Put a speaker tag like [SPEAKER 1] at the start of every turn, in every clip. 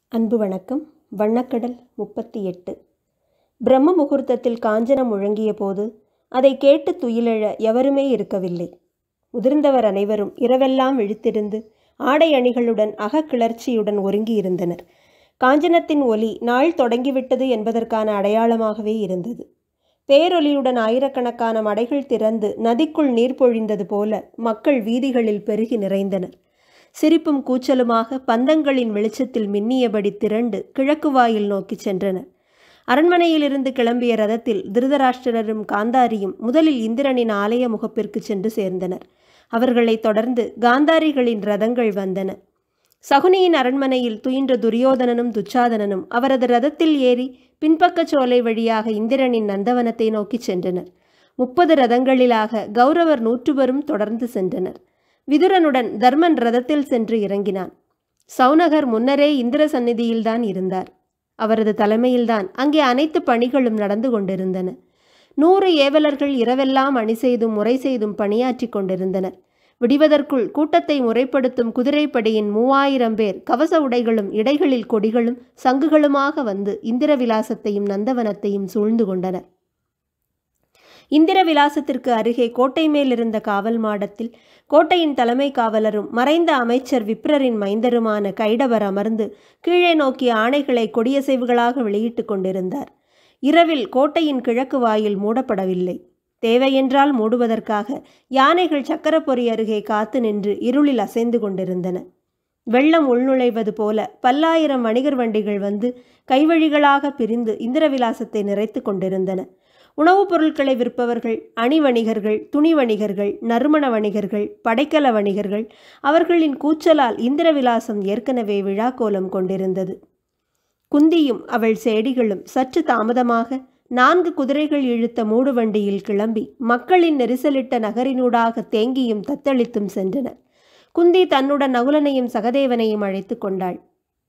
[SPEAKER 1] அன்பு வணக்கம். வண்ணக்கடல் 38. பிரம்ம முகூர்த்தத்தில் காஞ்சனம் முழங்கிய போது அதை கேட்டு துயிலெழ எவருமே இருக்கவில்லை. முதிர்ந்தவர் அனைவரும் இரவெல்லாம் விழித்திருந்து ஆடை அணிகளுடன் அகக்கிளர்ச்சியுடன் ஒருங்கியிருந்தனர். காஞ்சனத்தின் ஒலி நாள் தொடங்கிவிட்டது என்பதற்கான அடையாளமாகவே இருந்தது. பேரொலியுடன் ஆயிரக்கணக்கான மடைகள் திறந்து நதிக்குள் நீர் பொழிந்தது போல மக்கள் வீதிகளில் பெருகி நிறைந்தனர். சிரிப்பும் கூச்சலுமாக பந்தங்களின் வெளிச்சத்தில் மின்னியபடி திரண்டு கிழக்கு வாயில் நோக்கி சென்றனர். அரண்மனையிலிருந்து கிளம்பிய ரதத்தில் திருதராஷ்டிரரும் காந்தாரியும் முதலில் இந்திரனின் ஆலய முகப்பிற்கு சென்று சேர்ந்தனர். அவர்களைத் தொடர்ந்து காந்தாரிகளின் ரதங்கள் வந்தன. சகுனியின் அரண்மனையில் துயின்ற துரியோதனனும் துச்சாதனனும் அவரது ரதத்தில் ஏறி பின்பக்க சோலை வழியாக இந்திரனின் நந்தவனத்தை நோக்கி சென்றனர். 30 ரதங்களிலாக கௌரவர் 100 பேரும் தொடர்ந்து சென்றனர். விதுரனுடன் தர்மன் ரதத்தில் சென்று இறங்கினான். சௌனகர் முன்னரே இந்திர சந்நிதியில்தான் இருந்தார். அவரது தலைமையில்தான் அங்கே அனைத்து பணிகளும் நடந்து கொண்டிருந்தன. 100 ஏவலர்கள் இரவெல்லாம் அணி செய்தும் முறை செய்தும் பணியாற்றி கொண்டிருந்தனர். விடிவதற்குள் கூட்டத்தை முறைப்படுத்தும் குதிரைப்படையின் 3000 பேர் கவச உடைகளும் இடைகளில் கொடிகளும் சங்குகளுமாக வந்து இந்திர விலாசத்தையும் நந்தவனத்தையும் சூழ்ந்து கொண்டனர். இந்திர விலாசத்திற்கு அருகே கோட்டை மேல் இருந்த காவல் மாடத்தில் கோட்டையின் தலைமை காவலரும் மறைந்த அமைச்சர் விப்ரரின் மைந்தருமான கைடவர் அமர்ந்து கீழே நோக்கிய ஆணைகளை கொடியசைவுகளாக வெளியிட்டு கொண்டிருந்தார். இரவில் கோட்டையின் கிழக்கு வாயில் மூடப்படவில்லை. தேவையென்றால் மூடுவதற்காக யானைகள் சக்கரப்பொறி அருகே காத்து நின்று இருளில் அசைந்து கொண்டிருந்தன. வெள்ளம் உள்நுழைவது போல பல்லாயிரம் வணிகர் வண்டிகள் வந்து கைவழிகளாக பிரிந்து இந்திரவிலாசத்தை நிறைத்து கொண்டிருந்தன. உணவுப் பொருட்களை விற்பவர்கள், அணி வணிகர்கள், துணி வணிகர்கள், நறுமண வணிகர்கள், படைக்கல வணிகர்கள், அவர்களின் கூச்சலால் இந்திரவிலாசம் ஏற்கனவே விழாக்கோலம் கொண்டிருந்தது. குந்தியும் அவள் சேடிகளும் சற்று தாமதமாக 4 குதிரைகள் இழுத்த மூடு வண்டியில் கிளம்பி மக்களின் நெரிசலிட்ட நகரினூடாக தேங்கியும் தத்தளித்தும் சென்றனர். குந்தி தன்னுடன் நகுலனையும் சகதேவனையும் அழைத்து கொண்டாள்.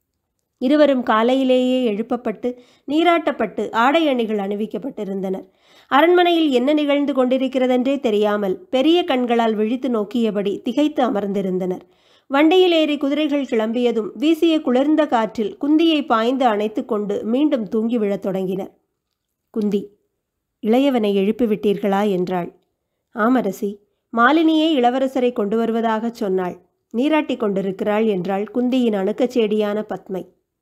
[SPEAKER 1] இருவரும் காலையிலேயே எழுப்பப்பட்டு நீராட்டப்பட்டு ஆடை அணிகள் அணிவிக்கப்பட்டிருந்தனர். அரண்மனையில் என்ன நிகழ்ந்து கொண்டிருக்கிறதென்றே தெரியாமல் பெரிய கண்களால் விழித்து நோக்கியபடி திகைத்து அமர்ந்திருந்தனர். வண்டியில் ஏறி குதிரைகள் கிளம்பியதும் வீசிய குளிர்ந்த காற்றில் குந்தியை பாய்ந்து அணைத்து கொண்டு மீண்டும் தூங்கி விழத் தொடங்கினர். குந்தி, இளையவனை எழுப்பிவிட்டீர்களா என்றாள். ஆமரசி, மாலினியே இளவரசரை கொண்டு வருவதாகச் சொன்னாள். நீராட்டி கொண்டிருக்கிறாள் என்றாள் குந்தியின் அணுக்கச்சேடியான பத்மை.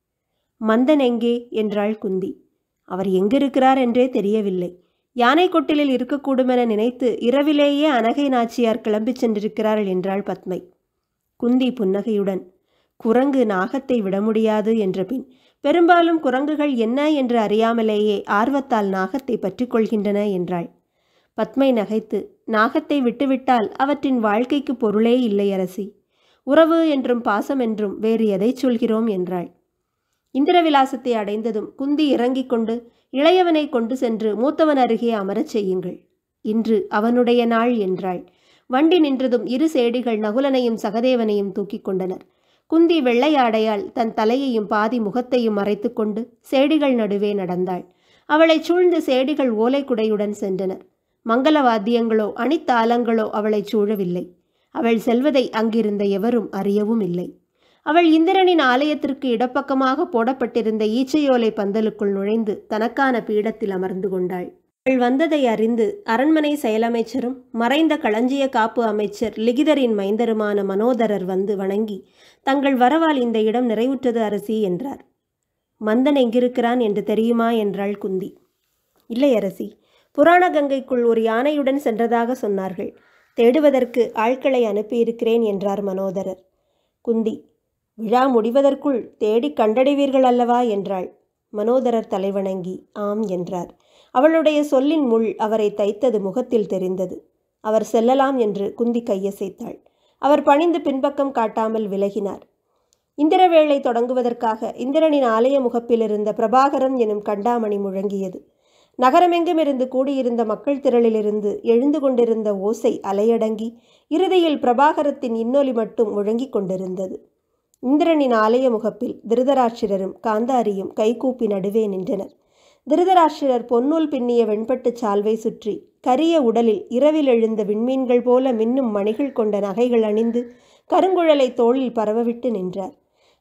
[SPEAKER 1] மந்தன் எங்கே என்றாள் குந்தி. அவர் எங்கிருக்கிறார் என்றே தெரியவில்லை. யானை கொட்டிலில் இருக்கக்கூடுமென நினைத்து இரவிலேயே அனகை நாச்சியார் கிளம்பிச் சென்றிருக்கிறாள் என்றாள் பத்மை. குந்தி புன்னகையுடன், குரங்கு நாகத்தை விட முடியாது என்ற பின் பெரும்பாலும் குரங்குகள் என்ன என்று அறியாமலேயே ஆர்வத்தால் நாகத்தை பற்றி கொள்கின்றன என்றாள். பத்மை நகைத்து, நாகத்தை விட்டுவிட்டால் அவற்றின் வாழ்க்கைக்கு பொருளே இல்லை அரசி. உறவு என்றும் பாசம் என்றும் வேறு எதை சொல்கிறோம் என்றாள். இந்திரவிலாசத்தை அடைந்ததும் குந்தி இறங்கிக் கொண்டு இளையவனை கொண்டு சென்று மூத்தவன் அருகே அமரச் செய்யுங்கள். இன்று அவனுடைய நாள் என்றாள். வண்டி நின்றதும் 2 சேடிகள் நகுலனையும் சகதேவனையும் தூக்கி கொண்டனர். குந்தி வெள்ளை ஆடையால் தன் தலையையும் பாதி முகத்தையும் மறைத்து கொண்டு சேடிகள் நடுவே நடந்தாள். அவளைச் சூழ்ந்து சேடிகள் ஓலைக்குடையுடன் சென்றனர். மங்கள வாத்தியங்களோ அணித்தாளங்களோ அவளை சூழவில்லை. அவள் செல்வதை அங்கிருந்த எவரும் அறியவும் இல்லை. அவள் இந்திரனின் ஆலயத்திற்கு இடப்பக்கமாக போடப்பட்டிருந்த ஈச்சையோலை பந்தலுக்குள் நுழைந்து தனக்கான பீடத்தில் அமர்ந்து கொண்டாள். அவள் வந்ததை அறிந்து அரண்மனை செயலமைச்சரும் மறைந்த களஞ்சிய காப்பு அமைச்சர் லிகிதரின் மைந்தருமான மனோதரர் வந்து வணங்கி, தங்கள் வரவால் இந்த இடம் நிறைவுற்றது அரசி என்றார். மந்தன் எங்கிருக்கிறான் என்று தெரியுமா என்றாள் குந்தி. இல்லை அரசி, புராண கங்கைக்குள் ஒரு யானையுடன் சென்றதாக சொன்னார்கள். தேடுவதற்கு ஆட்களை அனுப்பியிருக்கிறேன் என்றார் மனோதரர். குந்தி, விழா முடிவதற்குள் தேடி கண்டடைவீர்கள் அல்லவா என்றாள். மனோதரர் தலைவணங்கி ஆம் என்றார். அவளுடைய சொல்லின் முள் அவரை தைத்தது முகத்தில் தெரிந்தது. அவர் செல்லலாம் என்று குந்தி கையசைத்தாள். அவர் பணிந்து பின்பக்கம் காட்டாமல் விலகினார். இந்திரவேளை தொடங்குவதற்காக இந்திரனின் ஆலய முகப்பில் இருந்த பிரபாகரம் எனும் கண்டாமணி முழங்கியது. நகரமெங்கும் இருந்து கூடியிருந்த மக்கள் திரளிலிருந்து எழுந்து கொண்டிருந்த ஓசை அலையடங்கி இறுதியில் பிரபாகரத்தின் இன்னொலி மட்டும் முழங்கிக் கொண்டிருந்தது. இந்திரனின் ஆலய முகப்பில் திருதராஷ்டிரரும் காந்தாரியும் கைகூப்பி நடுவே நின்றனர். திருதராஷ்டிரர் பொன்னூல் பின்னிய வெண்பட்டு சால்வை சுற்றி கரிய உடலில் இரவில் எழுந்த விண்மீன்கள் போல மின்னும் மணிகள் கொண்ட நகைகள் அணிந்து கருங்குழலை தோளில் பரவவிட்டு நின்றார்.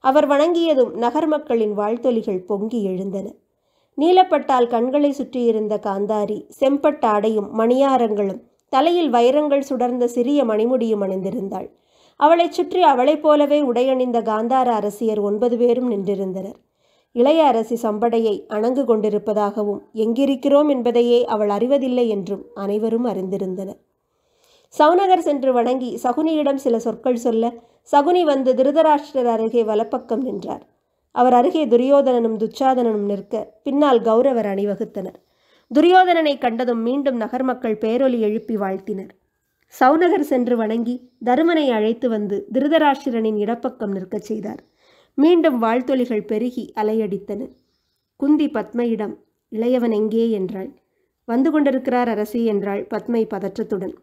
[SPEAKER 1] அவர் வணங்கியதும் நகர் மக்களின் வாழ்த்தொலிகள் பொங்கி எழுந்தன. நீலப்பட்டால் கண்களை சுற்றியிருந்த காந்தாரி செம்பட்டாடையும் மணியாரங்களும் தலையில் வைரங்கள் சுடர்ந்த சிறிய மணிமுடியும் அணிந்திருந்தாள். அவளைச் சுற்றி அவளைப் போலவே உடையணிந்த காந்தார அரசியர் 9 பேரும் நின்றிருந்தனர். இளைய அரசி சம்படையை அணங்கு கொண்டிருப்பதாகவும் எங்கிருக்கிறோம் என்பதையே அவள் அறிவதில்லை என்றும் அனைவரும் அறிந்திருந்தனர். சௌனகர் சென்று வணங்கி சகுனியிடம் சில சொற்கள் சொல்ல சகுனி வந்து திருதராஷ்டிரர் அருகே வலப்பக்கம் நின்றார். அவர் அருகே துரியோதனனும் துச்சாதனனும் நிற்க பின்னால் கௌரவர் அணிவகுத்தனர். துரியோதனனை கண்டதும் மீண்டும் நகர் மக்கள் பேரொலி எழுப்பி வாழ்த்தினர். சௌனகர் சென்று வணங்கி தருமனை அழைத்து வந்து திருதராஷ்டிரனின் இடப்பக்கம் நிற்கச் செய்தார். மீண்டும் வாழ்த்தொலிகள் பெருகி அலையடித்தன. குந்தி பத்மையிடம், இளையவன் எங்கே என்றாள். வந்து கொண்டிருக்கிறார் அரசி என்றாள் பத்மை பதற்றத்துடன்.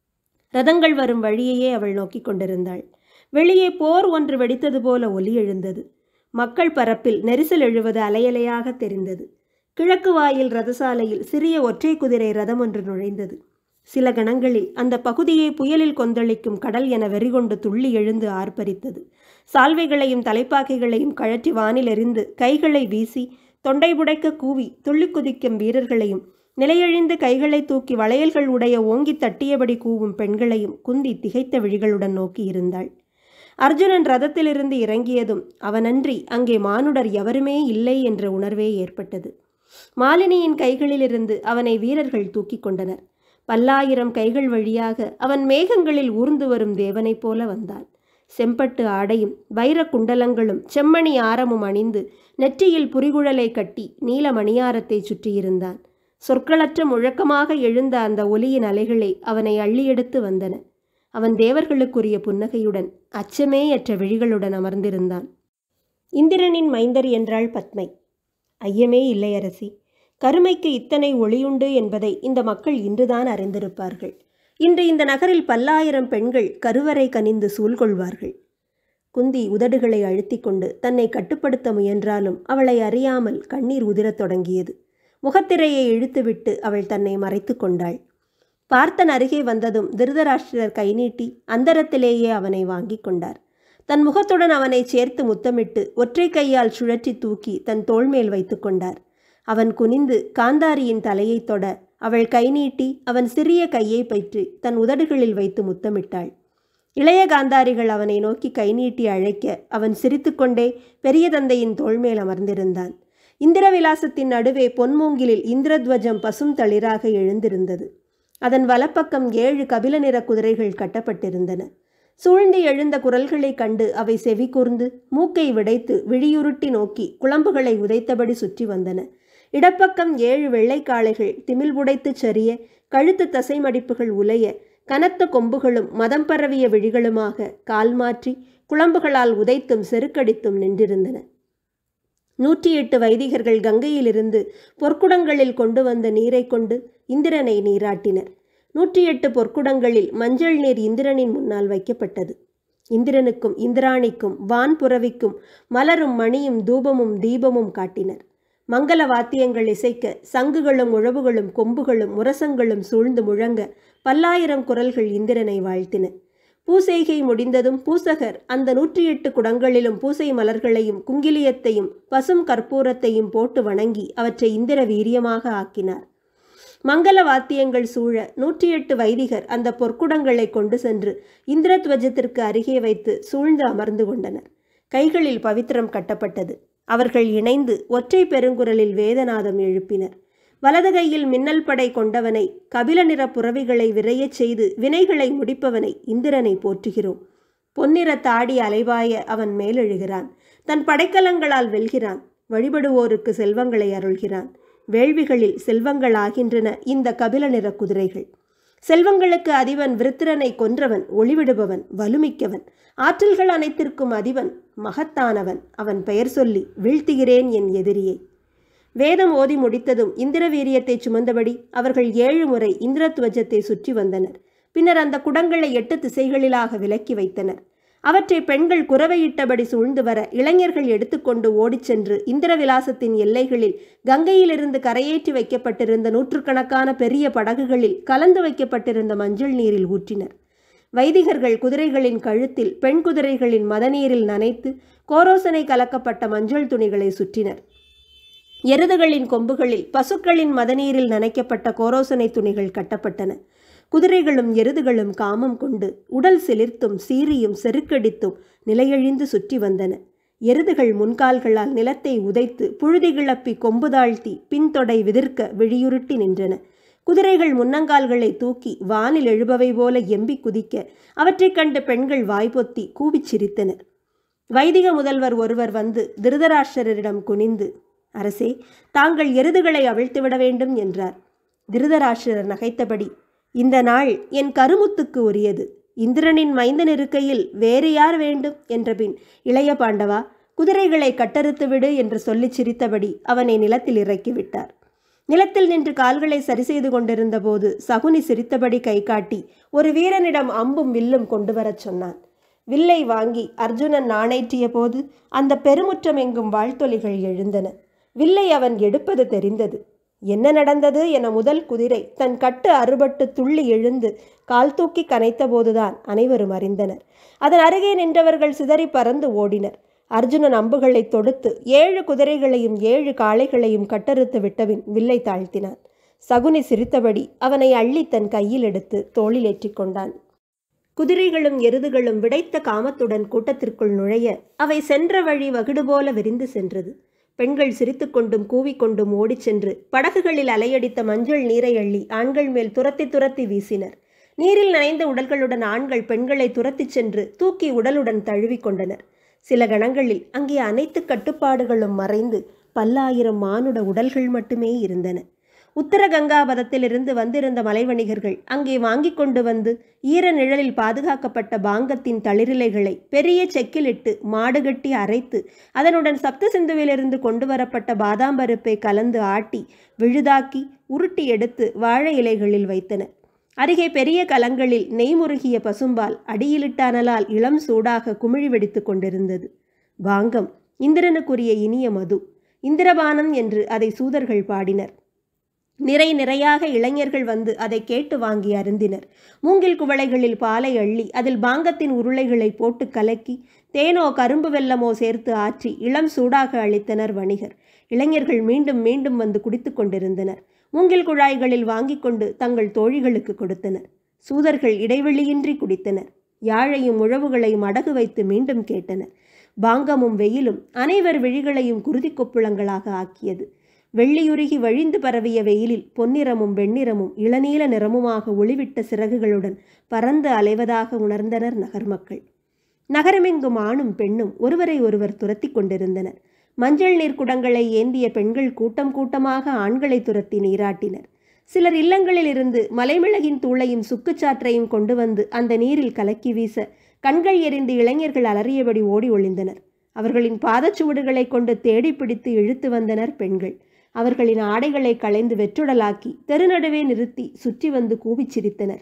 [SPEAKER 1] ரதங்கள் வரும் வழியையே அவள் நோக்கி கொண்டிருந்தாள். வெளியே போர் ஒன்று வெடித்தது போல ஒலி எழுந்தது. மக்கள் பரப்பில் நெரிசல் எழுவது அலையலையாக தெரிந்தது. கிழக்கு வாயில் ரதசாலையில் சிறிய ஒற்றை குதிரை ரதம் ஒன்று நுழைந்தது. சில கணங்களில் அந்த பகுதியை புயலில் கொந்தளிக்கும் கடல் என வெறிகொண்டு துள்ளி எழுந்து ஆர்ப்பரித்தது. சால்வைகளையும் தலைப்பாக்கைகளையும் கழற்றி வானில் எறிந்து கைகளை வீசி தொண்டை புடைக்க கூவி துள்ளி குதிக்கும் வீரர்களையும் நிலையழிந்து கைகளை தூக்கி வளையல்கள் உடைய ஓங்கி தட்டியபடி கூவும் பெண்களையும் குந்தி திகைத்த விழிகளுடன் நோக்கி இருந்தாள். அர்ஜுனன் ரதத்திலிருந்து இறங்கியதும் அவனன்றி அங்கே மானுடர் எவருமே இல்லை என்ற உணர்வே ஏற்பட்டது. மாலினியின் கைகளிலிருந்து அவனை வீரர்கள் தூக்கி கொண்டனர். 1000 கைகள் வழியாக அவன் மேகங்களில் ஊர்ந்து வரும் தேவனைப் போல வந்தான். செம்பட்டு ஆடையும் வைர குண்டலங்களும் செம்மணி ஆரமும் அணிந்து நெற்றியில் புரிகுழலை கட்டி நீல மணியாரத்தை சுற்றியிருந்தான். சொற்களற்ற முழக்கமாக எழுந்த அந்த ஒலியின் அலைகளை அவனை அள்ளியெடுத்து வந்தன. அவன் தேவர்களுக்குரிய புன்னகையுடன் அச்சமேயற்ற விழிகளுடன் அமர்ந்திருந்தான். இந்திரனின் மைந்தர் என்றாள் பத்மை. ஐயமே இல்லை அரசி, கருமைக்கு இத்தனை ஒளியுண்டு என்பதை இந்த மக்கள் இன்றுதான் அறிந்திருப்பார்கள். இன்று இந்த நகரில் 10,000 பெண்கள் கருவறை கனிந்து சூழ்கொள்வார்கள். குந்தி உதடுகளை அழுத்தி கொண்டு தன்னை கட்டுப்படுத்த முயன்றாலும் அவளை அறியாமல் கண்ணீர் உதிரத் தொடங்கியது. முகத்திரையை இழுத்துவிட்டு அவள் தன்னை மறைத்து கொண்டாள். பார்த்தன் அருகே வந்ததும் திருதராஷ்டிரர் கை நீட்டி அந்தரத்திலேயே அவனை வாங்கி கொண்டார். தன் முகத்துடன் அவனை சேர்த்து முத்தமிட்டு ஒற்றை கையால் சுழற்றி தூக்கி தன் தோள்மேல் வைத்து கொண்டார். அவன் குனிந்து காந்தாரியின் தலையை தொட அவள் கை நீட்டி அவன் சிறிய கையை பற்றி தன் உதடுகளில் வைத்து முத்தமிட்டாள். இளைய காந்தாரிகள் அவனை நோக்கி கை நீட்டி அழைக்க அவன் சிரித்துக்கொண்டே பெரிய தந்தையின் தோள்மேல் அமர்ந்திருந்தான். இந்திர விலாசத்தின் நடுவே பொன்மூங்கிலில் இந்திரத்வஜம் பசும் தளிராக எழுந்திருந்தது. அதன் வலப்பக்கம் 7 கபில நிற குதிரைகள் கட்டப்பட்டிருந்தன. சூழ்ந்து எழுந்த குரல்களைக் கண்டு அவை செவி கூர்ந்து மூக்கை விடைத்து விழியுருட்டி நோக்கி குளம்புகளை உதைத்தபடி சுற்றி வந்தன. இடப்பக்கம் 7 வெள்ளைக்காளைகள் திமில் உடைத்து சரிய கழுத்து தசை மடிப்புகள் உலைய கனத்த கொம்புகளும் மதம் பரவிய விழிகளுமாக கால் மாற்றி குளம்புகளால் உதைத்தும் செருக்கடித்தும் நின்றிருந்தன. 108 வைதிகர்கள் கங்கையிலிருந்து பொற்குடங்களில் கொண்டு வந்த நீரை கொண்டு இந்திரனை நீராட்டினர். 108 பொற்குடங்களில் மஞ்சள் நீர் இந்திரனின் முன்னால் வைக்கப்பட்டது. இந்திரனுக்கும் இந்திராணிக்கும் வான்புறவிக்கும் மலரும் மணியும் தூபமும் தீபமும் காட்டினர். மங்கள வாத்தியங்கள் இசைக்க சங்குகளும் உழவுகளும் கொம்புகளும் முரசங்களும் சூழ்ந்து முழங்க 10,000 குரல்கள் இந்திரனை வாழ்த்தின. பூசைகை முடிந்ததும் பூசகர் அந்த 108 குடங்களிலும் பூசை மலர்களையும் குங்கிலியத்தையும் பசும் கற்பூரத்தையும் போட்டு வணங்கி அவற்றை இந்திர வீரியமாக ஆக்கினார். மங்கள வாத்தியங்கள் சூழ 108 வைதிகர் அந்த பொற்குடங்களை கொண்டு சென்று இந்திரத்வஜத்திற்கு அருகே வைத்து சூழ்ந்து அமர்ந்து கொண்டனர். கைகளில் பவித்திரம் கட்டப்பட்டது. அவர்கள் இணைந்து ஒற்றை பெருங்குரலில் வேதநாதம் எழுப்பினர். வலது கையில் மின்னல் படை கொண்டவனை, கபில நிற புறவிகளை விரையச் செய்து வினைகளை முடிப்பவனை இந்திரனை போற்றுகிறோம். பொன்னிற தாடி அலைவாய அவன் மேலெழுகிறான். தன் படைக்கலங்களால் வெல்கிறான். வழிபடுவோருக்கு செல்வங்களை அருள்கிறான். வேள்விகளில் செல்வங்களாகின்றன இந்த கபில நிற குதிரைகள். செல்வங்களுக்கு அதிபன் விருத்திரனை கொன்றவன், ஒளிவிடுபவன், வலுமிக்கவன், ஆற்றல்கள் அனைத்திற்கும் அதிபன், மகத்தானவன். அவன் பெயர் சொல்லி வீழ்த்துகிறேன் என் எதிரியை. வேதம் ஓதி முடித்ததும் இந்திர வீரியத்தை சுமந்தபடி அவர்கள் 7 முறை இந்திரத்வஜத்தை சுற்றி வந்தனர். பின்னர் அந்த குடங்களை 8 திசைகளிலாக விலக்கி வைத்தனர். அவற்றை பெண்கள் குரவையிட்டபடி சூழ்ந்து வர இளைஞர்கள் எடுத்துக்கொண்டு ஓடிச் சென்று இந்திர விலாசத்தின் எல்லைகளில் கங்கையிலிருந்து கரையேற்றி வைக்கப்பட்டிருந்த 100கணக்கான பெரிய படகுகளில் கலந்து வைக்கப்பட்டிருந்த மஞ்சள் நீரில் ஊற்றினர். வைதிகர்கள் குதிரைகளின் கழுத்தில் பெண் குதிரைகளின் மதநீரில் நனைத்து கோரோசனை கலக்கப்பட்ட மஞ்சள் துணிகளை சுற்றினர். எருதுகளின் கொம்புகளில் பசுக்களின் மதநீரில் நனைக்கப்பட்ட கோரோசனை துணிகள் கட்டப்பட்டன. குதிரைகளும் எருதுகளும் காமம் கொண்டு உடல் சிலிர்த்தும் சீறியும் செருக்கடித்தும் நிலையழிந்து சுற்றி வந்தன. எருதுகள் முன்கால்களால் நிலத்தை உதைத்து புழுதி கிளப்பி கொம்பு தாழ்த்தி பின்தொடை விதிர்க்க விழியுருட்டி நின்றன. குதிரைகள் முன்னங்கால்களை தூக்கி வானில் எழுபவை போல எம்பி குதிக்க அவற்றைக் கண்டு பெண்கள் வாய்ப்பொத்தி கூவிச் சிரித்தனர். வைதிக முதல்வர் ஒருவர் வந்து திருதராஷ்டிரரிடம் குனிந்து, அரசே, தாங்கள் எருதுகளை அவிழ்த்துவிட வேண்டும் என்றார். திருதராஷ்டிரர் நகைத்தபடி, இந்த நாள் என் கருமுத்துக்கு உரியது. இந்திரனின் மைந்தன் இருக்கையில் வேறு யார் வேண்டும் என்றபின், இளைய பாண்டவா, குதிரைகளை கட்டறுத்து விடு என்று சொல்லி சிரித்தபடி அவனை நிலத்தில் இறக்கிவிட்டார். நிலத்தில் நின்று கால்களை சரி செய்து கொண்டிருந்த போது சகுனி சிரித்தபடி கை காட்டி ஒரு வீரனிடம் அம்பும் வில்லும் கொண்டு வரச் சொன்னான். வில்லை வாங்கி அர்ஜுனன் நாணேற்றிய போது அந்த பெருமுற்றம் எங்கும் வாழ்த்தொலிகள் எழுந்தன. வில்லை அவன் எடுப்பது தெரிந்தது. என்ன நடந்தது என முதல் குதிரை தன் கட்டு அறுபட்டு துள்ளி எழுந்து கால் தூக்கி கனைத்த போதுதான் அனைவரும் அறிந்தனர். அதன் அருகே நின்றவர்கள் சிதறி பறந்து ஓடினர். அர்ஜுனன் அம்புகளை தொடுத்து 7 குதிரைகளையும் 7 காளைகளையும் கட்டறுத்து விட்டபின் வில்லை தாழ்த்தினான். சகுனி சிரித்தபடி அவனை அள்ளி தன் கையில் எடுத்து தோளில் ஏற்றி கொண்டான். குதிரைகளும் எருதுகளும் விடைத்த காமத்துடன் கூட்டத்திற்குள் நுழைய அவை சென்ற வழி வகுடு போல விரிந்து சென்றது. பெண்கள் சிரித்துக்கொண்டும் கூவிக்கொண்டும் ஓடிச் சென்று படகுகளில் அலையடித்த மஞ்சள் நீரை அள்ளி ஆண்கள் மேல் துரத்தி துரத்தி வீசினர். நீரில் நனைந்த உடல்களுடன் ஆண்கள் பெண்களை துரத்திச் சென்று தூக்கி உடலுடன் தழுவி கொண்டனர். சில கணங்களில் அங்கே அனைத்து கட்டுப்பாடுகளும் மறைந்து பல்லாயிரம் மானுட உடல்கள் மட்டுமே இருந்தன. உத்தர கங்காபதத்திலிருந்து வந்திருந்த மலைவணிகர்கள் அங்கே வாங்கி கொண்டு வந்து ஈர நிழலில் பாதுகாக்கப்பட்ட பாங்கத்தின் தளிரிலைகளை பெரிய செக்கிலிட்டு மாடுகட்டி அரைத்து அதனுடன் சப்த சிந்துவிலிருந்து கொண்டு வரப்பட்ட பாதாம் பருப்பை கலந்து ஆட்டி விழுதாக்கி உருட்டி எடுத்து வாழை இலைகளில் வைத்தனர். அருகே பெரிய கலங்களில் நெய்முருகிய பசும்பால் அடியிலிட்ட அனலால் இளம் சூடாக குமிழி வெடித்து கொண்டிருந்தது. பாங்கம் இந்திரனுக்குரிய இனிய மது. இந்திரபானம் என்று அதை சூதர்கள் பாடினர். நிறையாக இளைஞர்கள் வந்து அதை கேட்டு வாங்கி அருந்தினர். மூங்கில் குவளைகளில் பாலை அள்ளி அதில் பாங்கத்தின் உருளைகளை போட்டு கலக்கி தேனோ கரும்பு வெல்லமோ சேர்த்து ஆற்றி இளம் சூடாக அளித்தனர் வணிகர். இளைஞர்கள் மீண்டும் மீண்டும் வந்து குடித்து கொண்டிருந்தனர். மூங்கில் குழாய்களில் வாங்கி கொண்டு தங்கள் தோழிகளுக்கு கொடுத்தனர். சூதர்கள் இடைவெளியின்றி குடித்தனர். யாழையும் உழவுகளையும் அடகு வைத்து மீண்டும் கேட்டனர். பாங்கமும் வெயிலும் அனைவர் விழிகளையும் குருதி கொப்புளங்களாக ஆக்கியது. வெள்ளியுருகி வழிந்து பரவிய வெயிலில் பொன்னிறமும் வெண்ணிறமும் இளநீல நிறமுமாக ஒளிவிட்ட சிறகுகளுடன் பறந்து அலைவதாக உணர்ந்தனர் நகர் மக்கள். நகரமெங்கும் ஆணும் பெண்ணும் ஒருவரை ஒருவர் துரத்தி கொண்டிருந்தனர். மஞ்சள் நீர் குடங்களை ஏந்திய பெண்கள் கூட்டம் கூட்டமாக ஆண்களை துரத்தி நீராட்டினர். சிலர் இல்லங்களில் இருந்து மலைமிளகின் தூளையும் சுக்குச்சாற்றையும் கொண்டு வந்து அந்த நீரில் கலக்கி வீச கண்கள் எரிந்து இளைஞர்கள் அலறியபடி ஓடி ஒளிந்தனர். அவர்களின் பாதச்சுவடுகளை கொண்டு தேடி பிடித்து இழுத்து வந்தனர் பெண்கள். அவர்களின் ஆடைகளை களைந்து வெற்றுடலாக்கி தெருநடுவே நிறுத்தி சுற்றி வந்து கூவிச் சிரித்தனர்.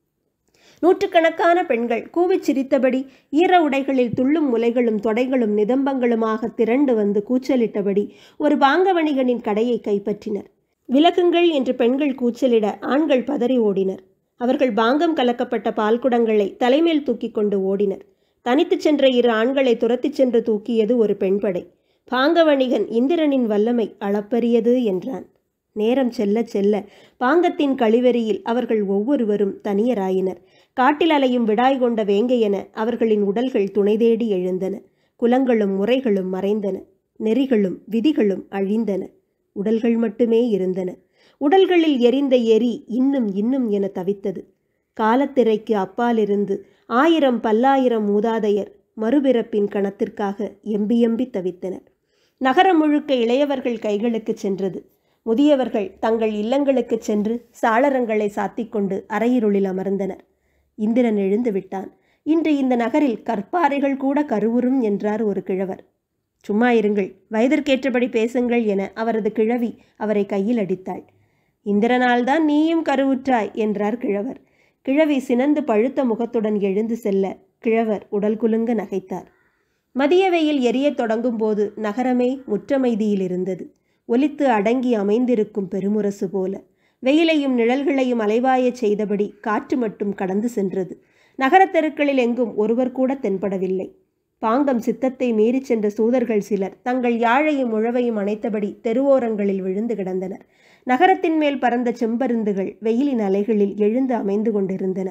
[SPEAKER 1] நூற்றுக்கணக்கான பெண்கள் கூவிச் சிரித்தபடி ஈர உடைகளில் துள்ளும் முலைகளும் தொடைகளும் நிதம்பங்களுமாக திரண்டு வந்து கூச்சலிட்டபடி ஒரு பாங்க வணிகனின் கடையை கைப்பற்றினர். விலகுங்கள் என்று பெண்கள் கூச்சலிட ஆண்கள் பதறி ஓடினர். அவர்கள் பாங்கம் கலக்கப்பட்ட பால்குடங்களை தலைமேல் தூக்கி கொண்டு ஓடினர். தனித்து சென்ற 2 ஆண்களை துரத்திச் சென்று தூக்கியது ஒரு பெண் படை. பாங்க வணிகன் இந்திரனின் வல்லமை அளப்பரியது என்றான். நேரம் செல்ல செல்ல பாங்கத்தின் கழிவெறியில் அவர்கள் ஒவ்வொருவரும் தனியராயினர். காட்டில் அலையும் விடாய் கொண்ட வேங்கையென அவர்களின் உடல்கள் துணை தேடி எழுந்தன. குலங்களும் முறைகளும் மறைந்தன. நெறிகளும் விதிகளும் அழிந்தன. உடல்கள் மட்டுமே இருந்தன. உடல்களில் எரிந்த எரி இன்னும் இன்னும் என தவித்தது. காலத்திரைக்கு அப்பாலிருந்து 1000 பல்லாயிரம் மூதாதையர் மறுபிறப்பின் கணத்திற்காக எம்பி எம்பி தவித்தனர். நகரம் முழுக்க இளையவர்கள் கைகளுக்கு சென்றது. முதியவர்கள் தங்கள் இல்லங்களுக்கு சென்று சாளரங்களை சாத்திக்கொண்டு அறையிருளில் அமர்ந்தனர். இந்திரன் எழுந்து விட்டான். இன்று இந்த நகரில் கற்பாறைகள் கூட கருவுறும் என்றார் ஒரு கிழவர். சும்மா இருங்கள், வயதிற்கேற்றபடி பேசுங்கள் என அவரது கிழவி அவரை கையில் அடித்தாள். இந்திரனால்தான் நீயும் கருவுற்றாய் என்றார் கிழவர். கிழவி சினந்து பழுத்த முகத்துடன் எழுந்து செல்ல கிழவர் உடல் குலுங்க நகைத்தார். மதிய வெயில் எரியத் தொடங்கும் போது நகரமே முற்றமைதியில் இருந்தது. ஒலித்து அடங்கி அமைந்திருக்கும் பெருமுரசு போல வெயிலையும் நிழல்களையும் அலைவாயச் செய்தபடி காற்று மட்டும் கடந்து சென்றது. நகரத் தெருக்களில் எங்கும் ஒருவர் கூட தென்படவில்லை. பாங்கம் சித்தத்தை மீறி சென்ற சூதர்கள் சிலர் தங்கள் யாழையும் முழவையும் அணைத்தபடி தெருவோரங்களில் விழுந்து கிடந்தனர். நகரத்தின் மேல் பறந்த செம்பருந்துகள் வெயிலின் அலைகளில் எழுந்து அமைந்து கொண்டிருந்தன.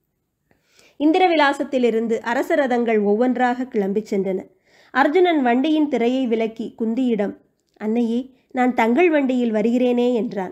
[SPEAKER 1] இந்திர விலாசத்திலிருந்து அரச ரதங்கள் ஒவ்வொன்றாக கிளம்பிச் சென்றன. அர்ஜுனன் வண்டியின் திரையை விலக்கி குந்தியிடம், அன்னையே, நான் தங்கள் வண்டியில் வருகிறேனே என்றான்.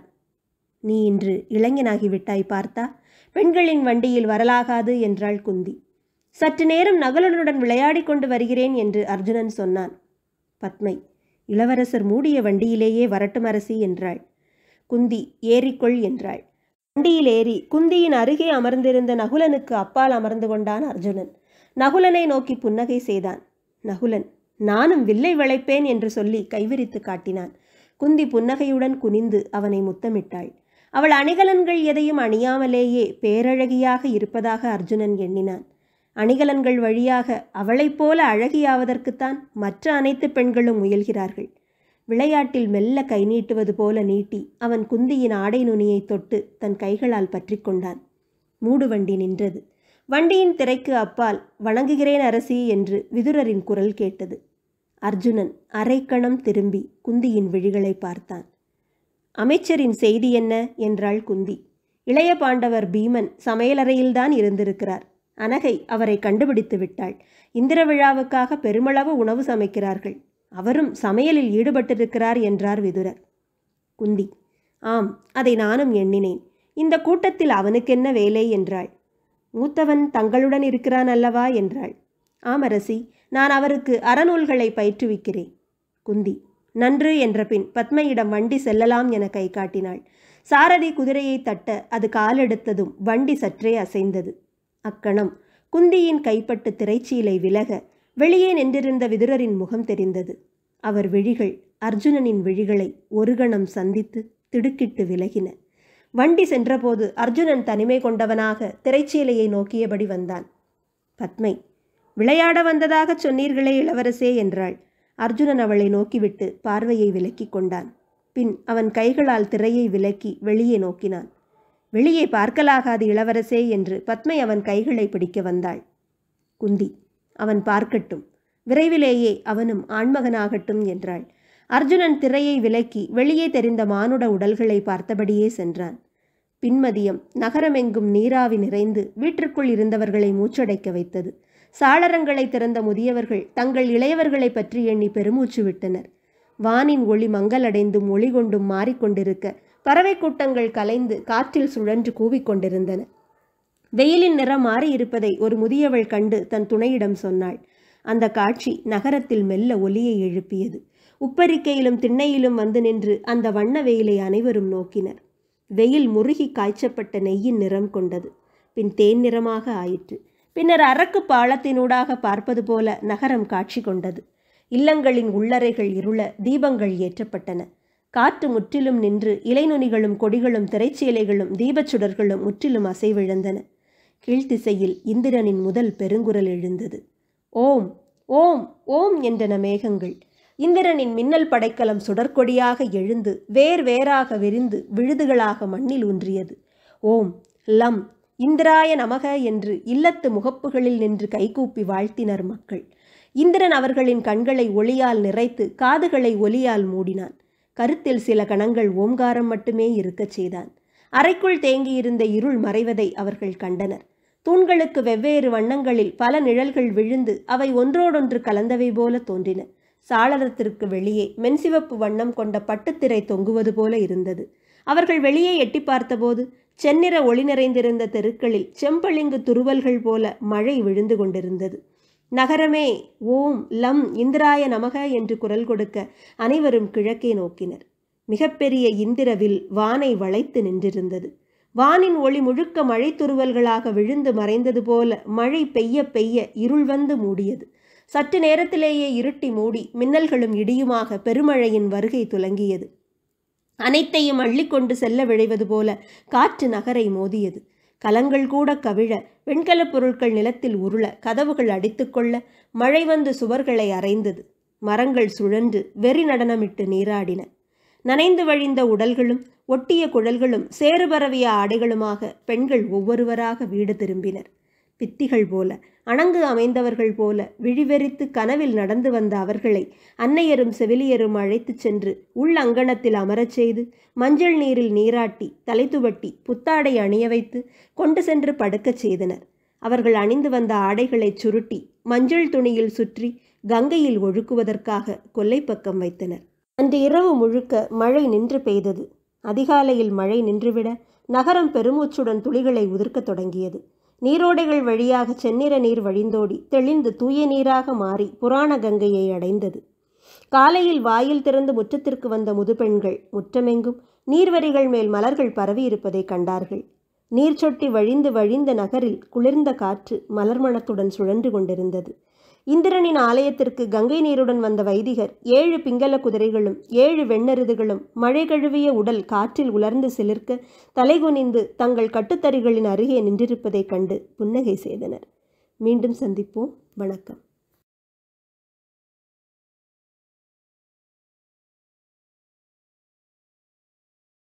[SPEAKER 1] நீ இன்று இளைஞனாகிவிட்டாய் பார்த்தா, பெண்களின் வண்டியில் வரலாகாது என்றாள் குந்தி. சற்று நேரம் நகுலனுடன் விளையாடி கொண்டு வருகிறேன் என்று அர்ஜுனன் சொன்னான். பத்மை, இளவரசர் மூடிய வண்டியிலேயே வரட்டும் அரசி என்றாள். குந்தி, ஏறிக்கொள் என்றாள். வண்டியில் ஏறி குந்தியின் அருகே அமர்ந்திருந்த நகுலனுக்கு அப்பால் அமர்ந்து கொண்டான் அர்ஜுனன். நகுலனை நோக்கி புன்னகை செய்தான். நகுலன், நானும் வில்லை வளைப்பேன் என்று சொல்லி கைவிரித்து காட்டினான். குந்தி புன்னகையுடன் குனிந்து அவனை முத்தமிட்டாள். அவள் அணிகலன்கள் எதையும் அணியாமலேயே பேரழகியாக இருப்பதாக அர்ஜுனன் எண்ணினான். அணிகலன்கள் வழியாக அவளைப் போல அழகியாவதற்குத்தான் மற்ற அனைத்து பெண்களும் முயல்கிறார்கள். விளையாட்டில் மெல்ல கை நீட்டுவது போல நீட்டி அவன் குந்தியின் ஆடை நுனியை தொட்டு தன் கைகளால் பற்றி கொண்டான். மூடு வண்டி நின்றது. வண்டியின் திரைக்கு அப்பால் வணங்குகிறேன் அரசி என்று விதுரரின் குரல் கேட்டது. அர்ஜுனன் அரைக்கணம் திரும்பி குந்தியின் விழிகளை பார்த்தான். அமைச்சரின் செய்தி என்ன என்றாள் குந்தி. இளைய பாண்டவர் பீமன் சமையலறையில்தான் இருந்திருக்கிறார். அனகை அவரை கண்டுபிடித்து விட்டாள். இந்திர விழாவுக்காக பெருமளவு உணவு சமைக்கிறார்கள். அவரும் சமையலில் ஈடுபட்டிருக்கிறார் என்றார் விதுரர். குந்தி, ஆம், அதை நானும் எண்ணினேன். இந்த கூட்டத்தில் அவனுக்கென்ன வேலை என்றாள். மூத்தவன் தங்களுடன் இருக்கிறான் அல்லவா என்றாள். ஆமரசி, நான் அவருக்கு அறநூல்களை பயிற்றுவிக்கிறேன். குந்தி, நன்று என்ற பின் பத்மையிடம் வண்டி செல்லலாம் என கை காட்டினாள். சாரதி குதிரையை தட்ட அது காலெடுத்ததும் வண்டி சற்றே அசைந்தது. அக்கணம் குந்தியின் கைப்பட்டு திரைச்சீலை விலக வெளியே நின்றிருந்த விதுரரின் முகம் தெரிந்தது. அவர் விழிகள் அர்ஜுனனின் விழிகளை ஒரு கணம் சந்தித்து திடுக்கிட்டு விலகின. வண்டி சென்றபோது அர்ஜுனன் தனிமை கொண்டவனாக திரைச்சீலையை நோக்கியபடி வந்தான். பத்மை, விளையாட வந்ததாக சொன்னீர்களே இளவரசே என்றாள். அர்ஜுனன் அவளை நோக்கிவிட்டு பார்வையை விலக்கி கொண்டான். பின் அவன் கைகளால் திரையை விலக்கி வெளியே நோக்கினான். வெளியே பார்க்கலாகாது இளவரசே என்று பத்மை அவன் கைகளை பிடிக்க வந்தாள். குந்தி, அவன் பார்க்கட்டும், விரைவிலேயே அவனும் ஆண்மகனாகட்டும் என்றாள். அர்ஜுனன் திரையை விலக்கி வெளியே தெரிந்த மானுட உடல்களை பார்த்தபடியே சென்றான். பின்மதியம் நகரமெங்கும் நீராவி நிறைந்து வீட்டிற்குள் இருந்தவர்களை மூச்சடைக்க வைத்தது. சாளரங்களை திறந்த முதியவர்கள் தங்கள் இளையவர்களை பற்றி எண்ணி பெருமூச்சு விட்டனர். வானின் ஒளி மங்கலடைந்தும் ஒளி கொண்டும் மாறிக்கொண்டிருக்க பறவை கூட்டங்கள் கலைந்து காற்றில் சுழன்று கூவிக்கொண்டிருந்தன. வெயிலின் நிறம் மாறியிருப்பதை ஒரு முதியவள் கண்டு தன் துணையிடம் சொன்னாள். அந்த காட்சி நகரத்தில் மெல்ல ஒலியை எழுப்பியது. உப்பரிக்கையிலும் திண்ணையிலும் வந்து நின்று அந்த வண்ண வெயிலை அனைவரும் நோக்கினர். வெயில் முருகி காய்ச்சப்பட்ட நெய்யின் நிறம் கொண்டது. பின் தேன் நிறமாக ஆயிற்று. பின்னர் அரக்கு பாலத்தினூடாக பார்ப்பது போல நகரம் காட்சி கொண்டது. இல்லங்களின் உள்ளறைகள் இருள தீபங்கள் ஏற்றப்பட்டன. காற்று முற்றிலும் நின்று இலைநுனிகளும் கொடிகளும் திரைச்சீலைகளும் தீபச்சுடர்களும் முற்றிலும் அசைவிழந்தன. கீழ்த்திசையில் இந்திரனின் முதல் பெருங்குரல் எழுந்தது. ஓம் ஓம் ஓம் என்றன மேகங்கள். இந்திரனின் மின்னல் படைக்கலம் சுடற்கொடியாக எழுந்து வேர் வேறாக விரிந்து விழுதுகளாக மண்ணில் ஊன்றியது. ஓம் லம் இந்திராய நமக என்று இல்லத்து முகப்புகளில் நின்று கைகூப்பி வாழ்த்தினர் மக்கள். இந்திரன் அவர்களின் கண்களை ஒளியால் நிறைத்து காதுகளை ஒலியால் மூடினான். கருத்தில் சில கணங்கள் ஓம்காரம் மட்டுமே இருக்கச் செய்தான். அறைக்குள் தேங்கியிருந்த இருள் மறைவதை அவர்கள் கண்டனர். தூண்களுக்கு வெவ்வேறு வண்ணங்களில் பல நிழல்கள் விழுந்து அவை ஒன்றோடொன்று கலந்தவை போல தோன்றின. சாளரத்திற்கு வெளியே மென்சிவப்பு வண்ணம் கொண்ட பட்டுத்திரை தொங்குவது போல இருந்தது. அவர்கள் வெளியே எட்டி பார்த்தபோது செந்நிற ஒளி நிறைந்திருந்த தெருக்களில் செம்பளிங்கு துருவல்கள் போல மழை விழுந்து கொண்டிருந்தது. நகரமே ஓம் லம் இந்திராய நமக என்று குரல் கொடுக்க அனைவரும் கிழக்கே நோக்கினர். மிகப்பெரிய இந்திரவில் வானை வளைத்து நின்றிருந்தது. வானின் ஒளி முழுக்க மழை துருவல்களாக விழுந்து மறைந்தது போல மழை பெய்ய பெய்ய இருள் வந்து மூடியது. சற்று நேரத்திலேயே இருட்டி மூடி மின்னல்களும் இடியுமாக பெருமழையின் வருகை துலங்கியது. அனைத்தையும் அள்ளிக்கொண்டு செல்ல விழைவது போல காற்று நகரை மோதியது. கலங்கள் கூட கவிழ, வெண்கலப் பொருட்கள் நிலத்தில் உருள, கதவுகள் அடித்துக்கொள்ள, மழை வந்து சுவர்களை அரைந்தது. மரங்கள் சுழன்று வெறி நடனமிட்டு நீராடின. நனைந்து வழிந்த உடல்களும் ஒட்டிய குழல்களும் சேறு பரவிய ஆடைகளுமாக பெண்கள் ஒவ்வொருவராக வீடு திரும்பினர். பித்திகள் போல, அணங்கு அமைந்தவர்கள் போல விழிவெறித்து கனவில் நடந்து வந்த அவர்களை அன்னையரும் செவிலியரும் அழைத்துச் சென்று உள் அங்கணத்தில் அமரச் செய்து மஞ்சள் நீரில் நீராட்டி தலைத்துவட்டி புத்தாடை அணிய வைத்து கொண்டு சென்று படுக்கச் செய்தனர். அவர்கள் அணிந்து வந்த ஆடைகளைச் சுருட்டி மஞ்சள் துணியில் சுற்றி கங்கையில் ஒழுக்குவதற்காக கொல்லைப்பக்கம் வைத்தனர். அன்று இரவு முழுக்க மழை நின்று பெய்தது. அதிகாலையில் மழை நின்றுவிட நகரம் பெருமூச்சுடன் துளிகளை உதிர்க்கத் தொடங்கியது. நீரோடைகள் வழியாக செந்நிற நீர் வழிந்தோடி தெளிந்து தூய நீராக மாறி புராண கங்கையை அடைந்தது. காலையில் வாயில் திறந்து முற்றத்திற்கு வந்த முதுபெண்கள் முற்றமெங்கும் நீர்வரிகள் மேல் மலர்கள் பரவியிருப்பதை கண்டார்கள். நீர் சொட்டி வழிந்து வழிந்த நகரில் குளிர்ந்த காற்று மலர்மணத்துடன் சுழன்று கொண்டிருந்தது. இந்திரனின் ஆலயத்திற்கு கங்கை நீருடன் வந்த வைதிகர் 7 பிங்கல குதிரைகளும் 7 வெண்ணெருதுகளும் மழை கழுவிய உடல் காற்றில் உலர்ந்து சிலிர்க்க தலைகுனிந்து தங்கள் கட்டுத்தறிகளின் அருகே நின்றிருப்பதைக் கண்டு புன்னகை செய்தனர். மீண்டும் சந்திப்போம். வணக்கம்.